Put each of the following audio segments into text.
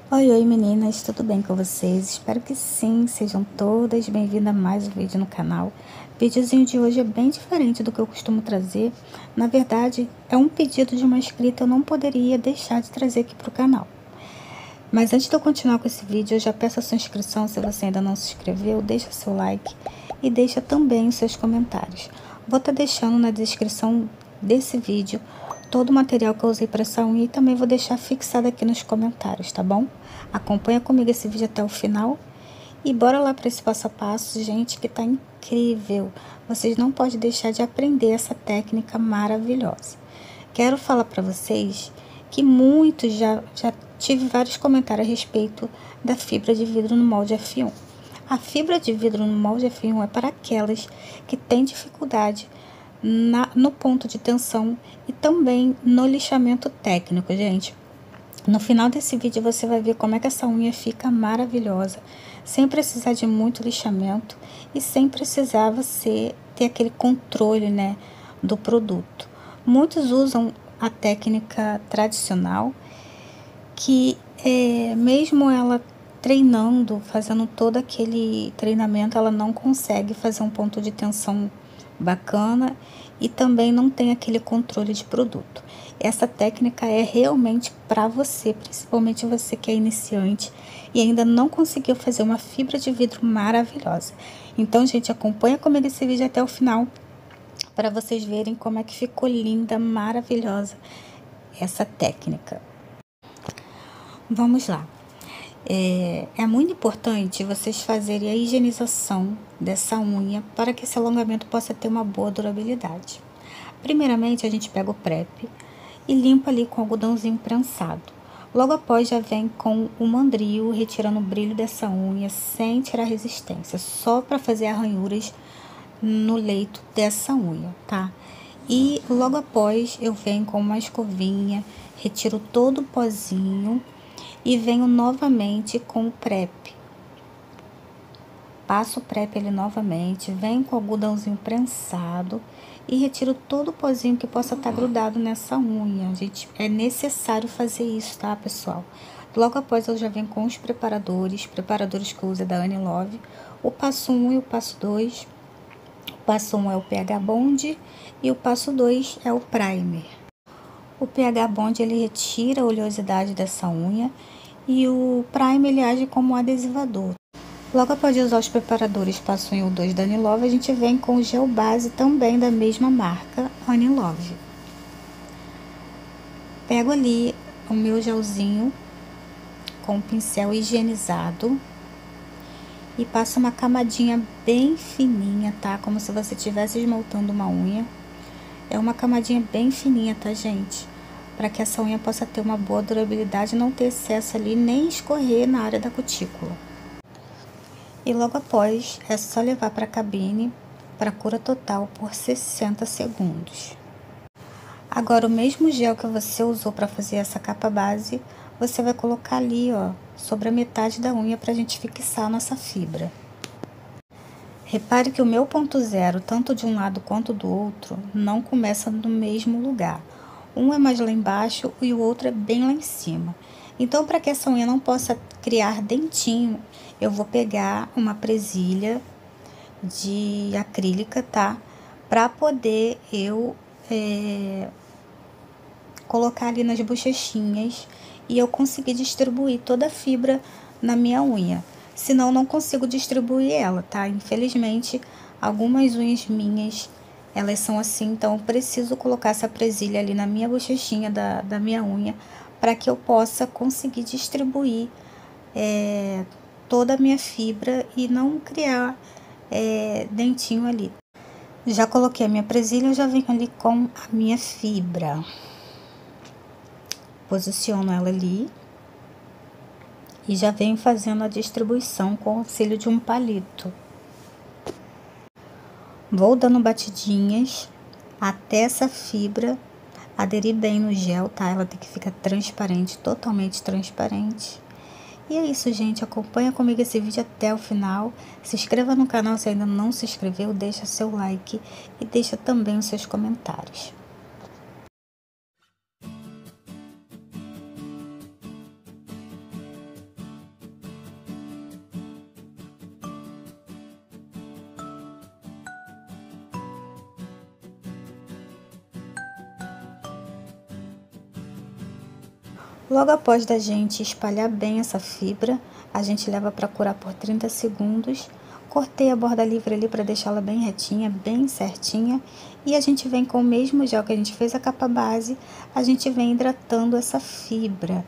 Oi, oi meninas, tudo bem com vocês? Espero que sim, sejam todas bem-vindas a mais um vídeo no canal. O videozinho de hoje é bem diferente do que eu costumo trazer. Na verdade, é um pedido de uma inscrita, eu não poderia deixar de trazer aqui para o canal. Mas antes de eu continuar com esse vídeo, eu já peço a sua inscrição, se você ainda não se inscreveu, deixa seu like e deixa também os seus comentários. Vou estar deixando na descrição desse vídeo todo o material que eu usei para essa unha e também vou deixar fixado aqui nos comentários, tá bom? Acompanha comigo esse vídeo até o final e bora lá para esse passo a passo, gente, que tá incrível. Vocês não podem deixar de aprender essa técnica maravilhosa. Quero falar para vocês que muitos já tive vários comentários a respeito da fibra de vidro no molde F1. A fibra de vidro no molde F1 é para aquelas que têm dificuldade no ponto de tensão e também no lixamento técnico, gente. No final desse vídeo você vai ver como é que essa unha fica maravilhosa, sem precisar de muito lixamento e sem precisar você ter aquele controle, né, do produto. Muitos usam a técnica tradicional, que mesmo ela treinando, fazendo todo aquele treinamento, ela não consegue fazer um ponto de tensão bacana e também não tem aquele controle de produto. Essa técnica é realmente para você, principalmente você que é iniciante e ainda não conseguiu fazer uma fibra de vidro maravilhosa. Então, gente, acompanha comigo esse vídeo até o final para vocês verem como é que ficou linda, maravilhosa essa técnica. Vamos lá. É muito importante vocês fazerem a higienização dessa unha para que esse alongamento possa ter uma boa durabilidade. Primeiramente, a gente pega o prep e limpa ali com algodãozinho prensado. Logo após, já vem com o mandril, retirando o brilho dessa unha sem tirar resistência, só para fazer arranhuras no leito dessa unha, tá? E logo após, eu venho com uma escovinha, retiro todo o pozinho e venho novamente com o prep. Passo o prep ele novamente, venho com o algodãozinho prensado e retiro todo o pozinho que possa estar grudado nessa unha. Gente, é necessário fazer isso, tá, pessoal? Logo após eu já venho com os preparadores que eu uso é da Annie Love, o passo 1 e o passo 2. O passo 1 é o pH Bond e o passo 2 é o primer. O pH Bond ele retira a oleosidade dessa unha e o primer ele age como um adesivador. Logo após usar os preparadores passo 1 e o 2 da Annie Love, a gente vem com o gel base também da mesma marca, Annie Love. Pego ali o meu gelzinho com o pincel higienizado e passo uma camadinha bem fininha, tá? Como se você estivesse esmaltando uma unha. É uma camadinha bem fininha, tá, gente? Para que essa unha possa ter uma boa durabilidade, não ter excesso ali, nem escorrer na área da cutícula. E logo após, é só levar para a cabine para cura total por 60 segundos. Agora, o mesmo gel que você usou para fazer essa capa base, você vai colocar ali, ó, sobre a metade da unha para a gente fixar a nossa fibra. Repare que o meu ponto zero, tanto de um lado quanto do outro, não começa no mesmo lugar. Um é mais lá embaixo e o outro é bem lá em cima. Então, para que essa unha não possa criar dentinho, eu vou pegar uma presilha de acrílica, tá? Para poder eu colocar ali nas bochechinhas e eu conseguir distribuir toda a fibra na minha unha. Senão, não consigo distribuir ela, tá? Infelizmente, algumas unhas minhas, elas são assim, então eu preciso colocar essa presilha ali na minha bochechinha da minha unha para que eu possa conseguir distribuir toda a minha fibra e não criar dentinho ali. Já coloquei a minha presilha, eu já venho ali com a minha fibra. Posiciono ela ali e já venho fazendo a distribuição com o auxílio de um palito. Vou dando batidinhas até essa fibra aderir bem no gel, tá? Ela tem que ficar transparente, totalmente transparente. E é isso, gente. Acompanha comigo esse vídeo até o final. Se inscreva no canal se ainda não se inscreveu, deixa seu like e deixa também os seus comentários. Logo após da gente espalhar bem essa fibra, a gente leva para curar por 30 segundos. Cortei a borda livre ali para deixá-la bem retinha, bem certinha. E a gente vem com o mesmo gel que a gente fez a capa base, a gente vem hidratando essa fibra.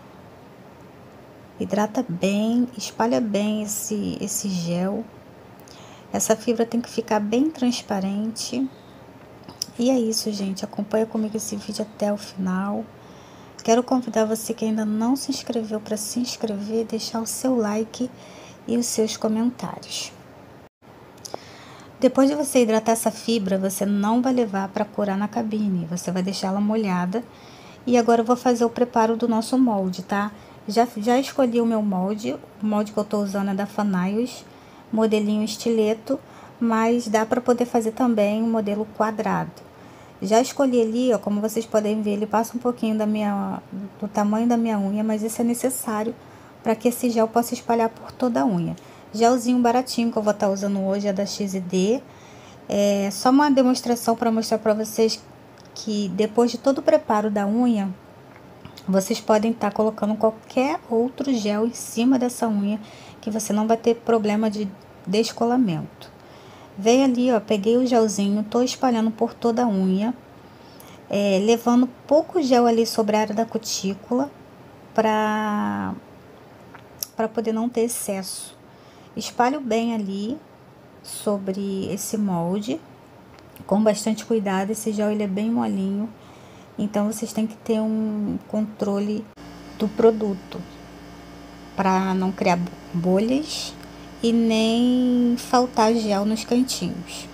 Hidrata bem, espalha bem esse gel. Essa fibra tem que ficar bem transparente. E é isso, gente. Acompanha comigo esse vídeo até o final. Quero convidar você que ainda não se inscreveu para se inscrever, deixar o seu like e os seus comentários. Depois de você hidratar essa fibra, você não vai levar para curar na cabine, você vai deixá-la molhada. E agora eu vou fazer o preparo do nosso molde, tá? Já escolhi o meu molde, o molde que eu tô usando é da Fanaios, modelinho estileto, mas dá para poder fazer também um modelo quadrado. Já escolhi ali, ó, como vocês podem ver, ele passa um pouquinho do tamanho da minha unha, mas isso é necessário para que esse gel possa espalhar por toda a unha. Gelzinho baratinho que eu vou estar usando hoje é da XD. É só uma demonstração para mostrar para vocês que depois de todo o preparo da unha, vocês podem estar colocando qualquer outro gel em cima dessa unha, que você não vai ter problema de descolamento. Veio ali, ó, peguei o gelzinho, tô espalhando por toda a unha, levando pouco gel ali sobre a área da cutícula, para poder não ter excesso. Espalho bem ali sobre esse molde, com bastante cuidado. Esse gel ele é bem molinho, então vocês têm que ter um controle do produto, para não criar bolhas e nem faltar gel nos cantinhos.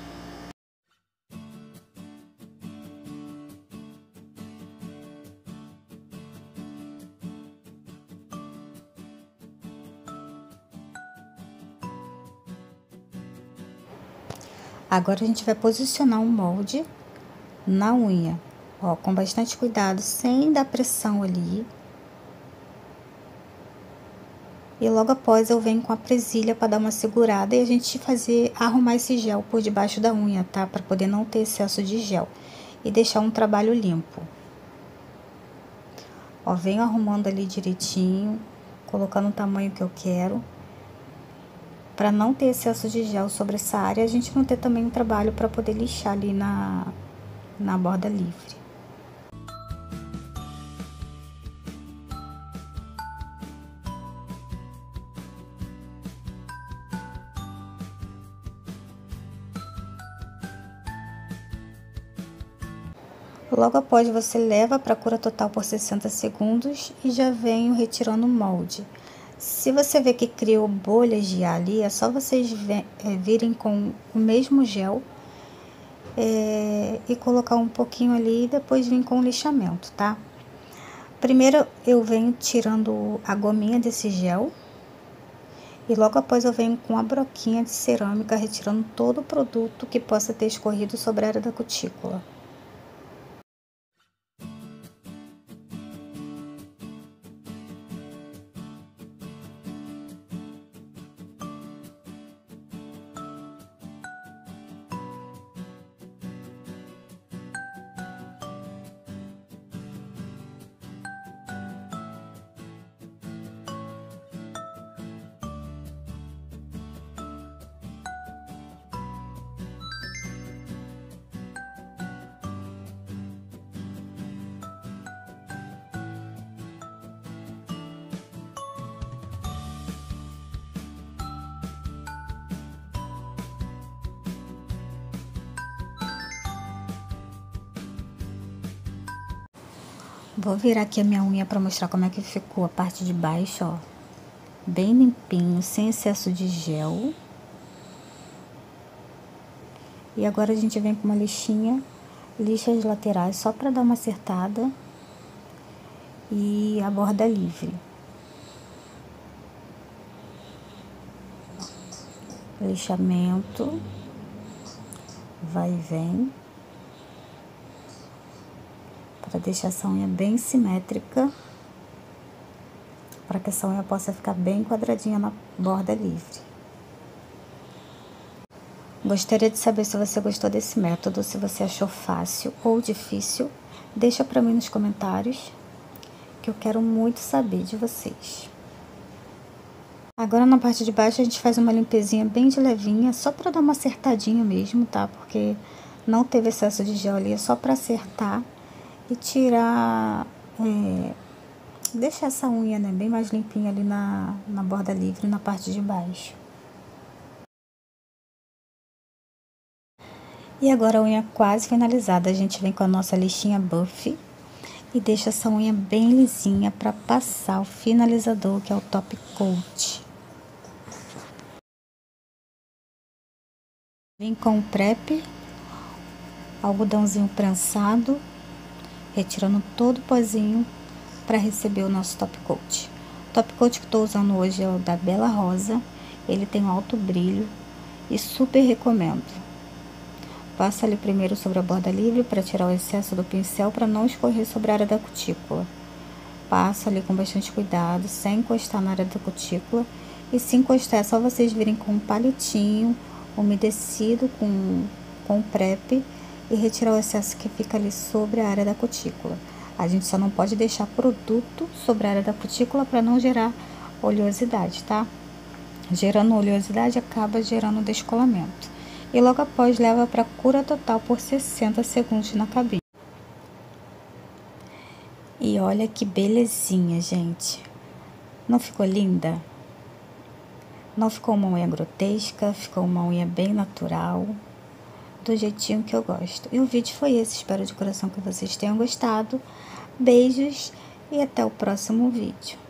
Agora a gente vai posicionar o molde na unha, ó, com bastante cuidado, sem dar pressão ali. E logo após eu venho com a presilha para dar uma segurada e a gente arrumar esse gel por debaixo da unha, tá? Para poder não ter excesso de gel e deixar um trabalho limpo. Ó, venho arrumando ali direitinho, colocando o tamanho que eu quero, para não ter excesso de gel sobre essa área, a gente não ter também um trabalho para poder lixar ali na borda livre. Logo após, você leva para cura total por 60 segundos e já venho retirando o molde. Se você vê que criou bolhas de ar ali, é só vocês virem com o mesmo gel e colocar um pouquinho ali e depois vir com o lixamento, tá? Primeiro eu venho tirando a gominha desse gel e logo após eu venho com a broquinha de cerâmica retirando todo o produto que possa ter escorrido sobre a área da cutícula. Vou virar aqui a minha unha para mostrar como é que ficou a parte de baixo, ó. Bem limpinho, sem excesso de gel. E agora a gente vem com uma lixinha, lixa as laterais só para dar uma acertada. E a borda livre. Lixamento. Vai e vem. Para deixar essa unha bem simétrica, para que essa unha possa ficar bem quadradinha na borda livre. Gostaria de saber se você gostou desse método, se você achou fácil ou difícil. Deixa para mim nos comentários. porque eu quero muito saber de vocês. Agora na parte de baixo a gente faz uma limpezinha bem de levinha, só para dar uma acertadinha mesmo, tá? Porque não teve excesso de gel ali, é só para acertar e tirar, deixar essa unha, né, bem mais limpinha ali na borda livre, na parte de baixo. E agora a unha quase finalizada, a gente vem com a nossa lixinha buff e deixa essa unha bem lisinha para passar o finalizador, que é o top coat. Vem com o prep, algodãozinho prensado, retirando todo o pozinho para receber o nosso top coat. O top coat que eu estou usando hoje é o da Bela Rosa, ele tem um alto brilho e super recomendo. Passa ali primeiro sobre a borda livre para tirar o excesso do pincel para não escorrer sobre a área da cutícula. Passa ali com bastante cuidado, sem encostar na área da cutícula. E se encostar, é só vocês virem com um palitinho umedecido com prep e retirar o excesso que fica ali sobre a área da cutícula. A gente só não pode deixar produto sobre a área da cutícula para não gerar oleosidade, tá? Gerando oleosidade acaba gerando descolamento. E logo após leva para cura total por 60 segundos na cabine. E olha que belezinha, gente. Não ficou linda? Não ficou uma unha grotesca, ficou uma unha bem natural, do jeitinho que eu gosto. E o vídeo foi esse, espero de coração que vocês tenham gostado. Beijos e até o próximo vídeo.